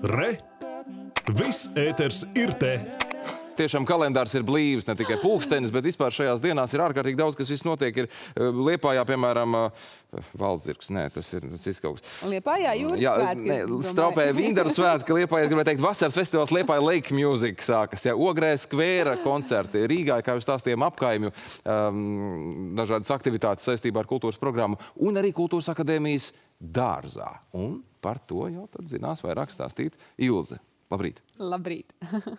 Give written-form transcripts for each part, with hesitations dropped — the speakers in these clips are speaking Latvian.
Re! Viss ēters ir te! Tiešām kalendārs ir blīvs, ne tikai pulkstenis, bet vispār šajās dienās ir ārkārtīgi daudz, kas viss notiek. Ir Liepājā, piemēram, Valdzirgs, nē, tas ir kaut kas. Liepājā jūras svētki. Straupē Vindaru svētki, Liepājā, gribētu teikt, vasaras festivāls Liepāja Lake Music sākas. Ogrē skvēra koncerti, Rīgā, kā jūs stāstījām, apkaimju, dažādas aktivitātes saistībā ar kultūras programmu un arī Kultūras akadēmijas dārzā. Un par to jau tad zinās vairāk stāstīt Ilze. Labrīt! Labrīt!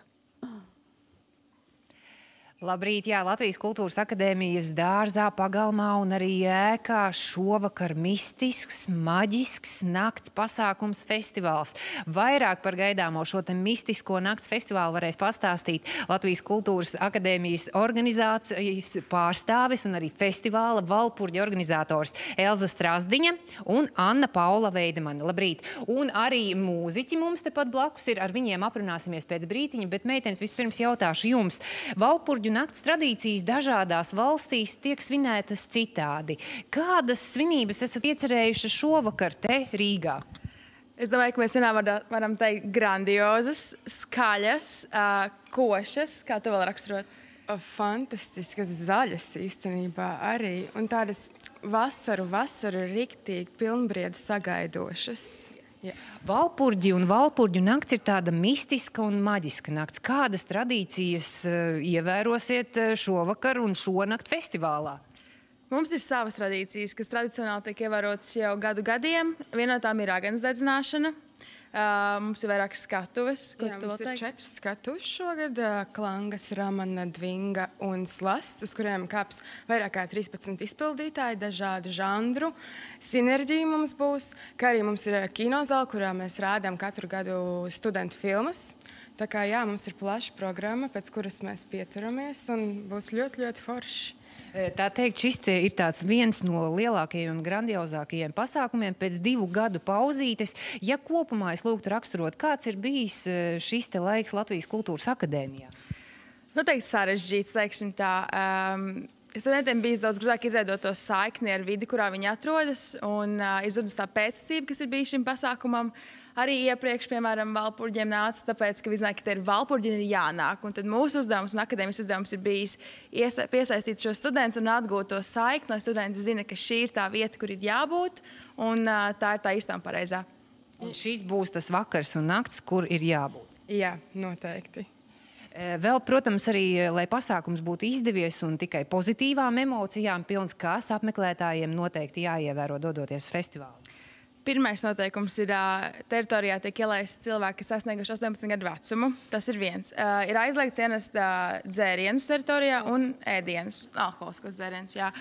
Labrīt, jā, Latvijas Kultūras akadēmijas dārzā, pagalmā un arī ēkā šovakar mistisks, maģisks nakts pasākums festivāls. Vairāk par gaidāmo šo te mistisko nakts festivālu varēs pastāstīt Latvijas Kultūras akadēmijas organizācijas pārstāvis un arī festivāla Valpurģa organizators Elza Strasdiņa un Anna Paula Veidemane. Labrīt! Un arī mūziķi mums tepat blakus ir, ar viņiem aprunāsimies pēc brītiņa, bet meitenes vispirms jautāšu jums. Valpurģu nakts tradīcijas dažādās valstīs tiek svinētas citādi. Kādas svinības esat iecerējuši šovakar te Rīgā? Es domāju, ka mēs vienā varam teikt grandiozas, skaļas, košas, kā to vēl raksturot? Fantastiskas zaļas īstenībā arī, un tādas vasaru riktīgi pilnbriedu sagaidošas. Jā. Valpurģi un Valpurģu nakts ir tāda mistiska un maģiska nakts. Kādas tradīcijas ievērosiet šovakar un šonakt festivālā? Mums ir savas tradīcijas, kas tradicionāli tiek ievērotas jau gadu gadiem. Viena no tām ir raganas dedzināšana. Mums ir vairākas skatuves. Jā, mums ir 4 skatuves šogad. Klangas, Ramana, Dvinga un Slasts, uz kuriem kāps vairāk kā 13 izpildītāji, dažādu žanru. Sinerģija mums būs, kā arī mums ir kinozāle, kurā mēs rādām katru gadu studentu filmas. Tā kā jā, mums ir plaša programma, pēc kuras mēs pieturamies, un būs ļoti, ļoti forši. Tā teikt, šis ir tāds viens no lielākajiem un grandiozākajiem pasākumiem pēc 2 gadu pauzītes. Ja kopumā es lūgtu raksturot, kāds ir bijis šis te laiks Latvijas Kultūras akadēmijā? Noteikti sarežģīts, teiksim tā. Studentiem bijis daudz grūtāk izveidot to saikni ar vidi, kurā viņi atrodas, un ir zudus tā pēcticība, kas ir bijis šim pasākumam. Arī iepriekš, piemēram, Valpurģiem nāca, tāpēc, ka viņi zināja, ka te ir Valpurģi un ir jānāk. Un tad mūsu uzdevums un akadēmijas uzdevums ir bijis piesaistīt šo studentus un atgūt to saikni, lai studenti zina, ka šī ir tā vieta, kur ir jābūt, un tā ir tā īstā un pareizā. Un šis būs tas vakars un nakts, kur ir jābūt. Jā, noteikti. Vēl, protams, arī, lai pasākums būtu izdevies un tikai pozitīvām emocijām pilns, kas apmeklētājiem noteikti jāievēro dodoties uz festivālu. Pirmais noteikums ir, teritorijā tiek ielaists cilvēki, kas sasnieguši 18 gadu vecumu. Tas ir viens. Ir aizliegts ienest dzērienus teritorijā un ēdienus, alkoholiskos dzērienus, jā.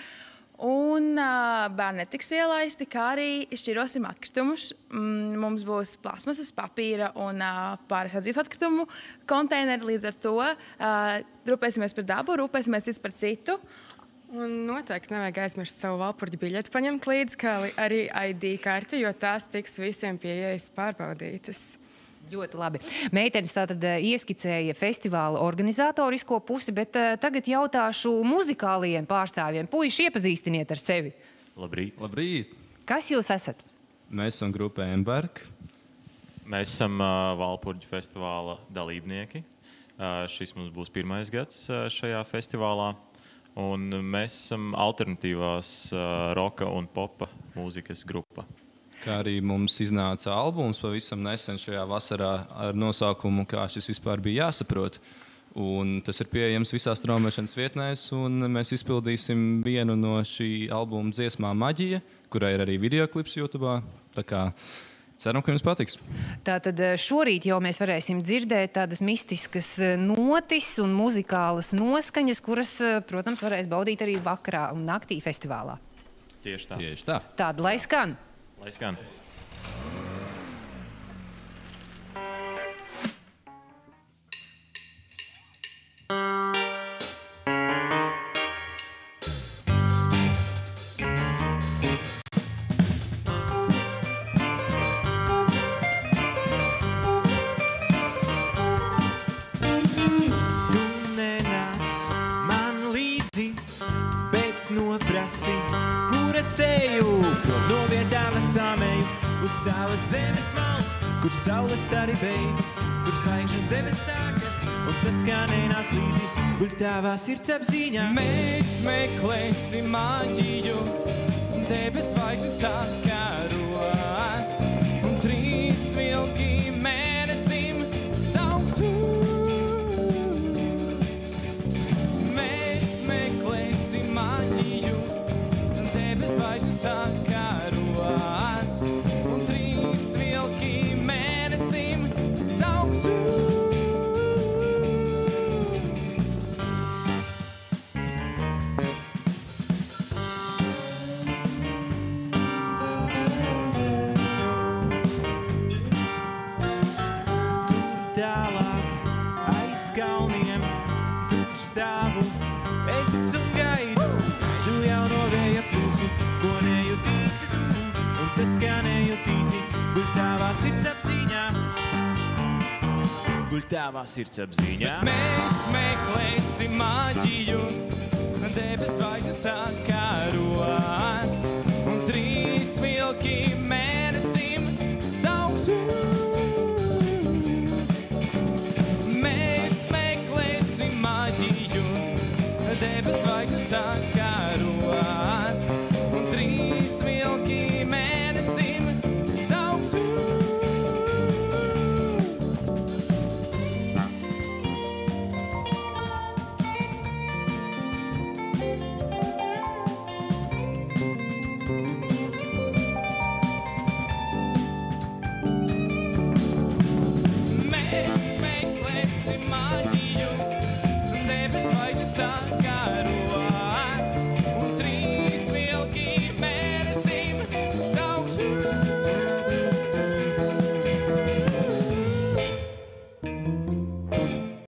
Un bērni netiks ielaisti, kā arī šķirosim atkritumus. Mums būs plasmasas, papīra un pāris atdzīves atkritumu konteineri. Līdz ar to rūpēsimies par dabu, rūpēsimies cits par citu. Un noteikti nevajag aizmirst savu Valpurģu biļeti paņemt līdzi, kā arī ID karti, jo tās tiks visiem pieejas pārbaudītas. Ļoti labi. Meitenes tātad ieskicēja festivāla organizatorisko pusi, bet tagad jautāšu muzikālajiem pārstāvjiem. Puiši, iepazīstiniet ar sevi. Labrīt. Labrīt. Kas jūs esat? Mēs esam grupa Emberg. Mēs esam Valpurģu festivāla dalībnieki. Šis mums būs 1. gads šajā festivālā. Un mēs esam alternatīvās roka un popa mūzikas grupa. Kā arī mums iznāca albums pavisam nesen šajā vasarā ar nosaukumu, kā šis vispār bija jāsaprot. Un tas ir pieejams visās straumēšanas vietnēs, un mēs izpildīsim vienu no šī albuma dziesmām Maģija, kurai ir arī videoklips YouTube. Tā kā ceram, ka jums patiks. Tātad šorīt jau mēs varēsim dzirdēt tādas mistiskas notis un muzikālas noskaņas, kuras, protams, varēs baudīt arī vakarā un naktī festivālā. Tieši tā. Tieši tā. Tāda, lai skan. Lai skan. Kur es eju, prom no vietām vecām eju, uz savas zemes malu, kur saules stari beidzas, kur zvaigžņu debes sākas, un tas kā nenāc līdzi, guļ tavā sirdsapziņā. Mēs meklēsim maģiju, debes zvaigžņu sakaros, un 3 vilki mēnesim sauks. Mēs meklēsim maģiju, debes zvaigžņu sakaros, un 3 vilki mēnesim sauks. Kalniem, tur stāvu es un gaidu, tu jauno vēja plūsmu, ko nejutīsi tu, un tas kā nejutīsi, guļ tavā sirdsapziņā. Guļ tavā sirdsapziņā. Bet mēs meklēsim maģiju, debes zvaigžņu sakaros, un 3 vilki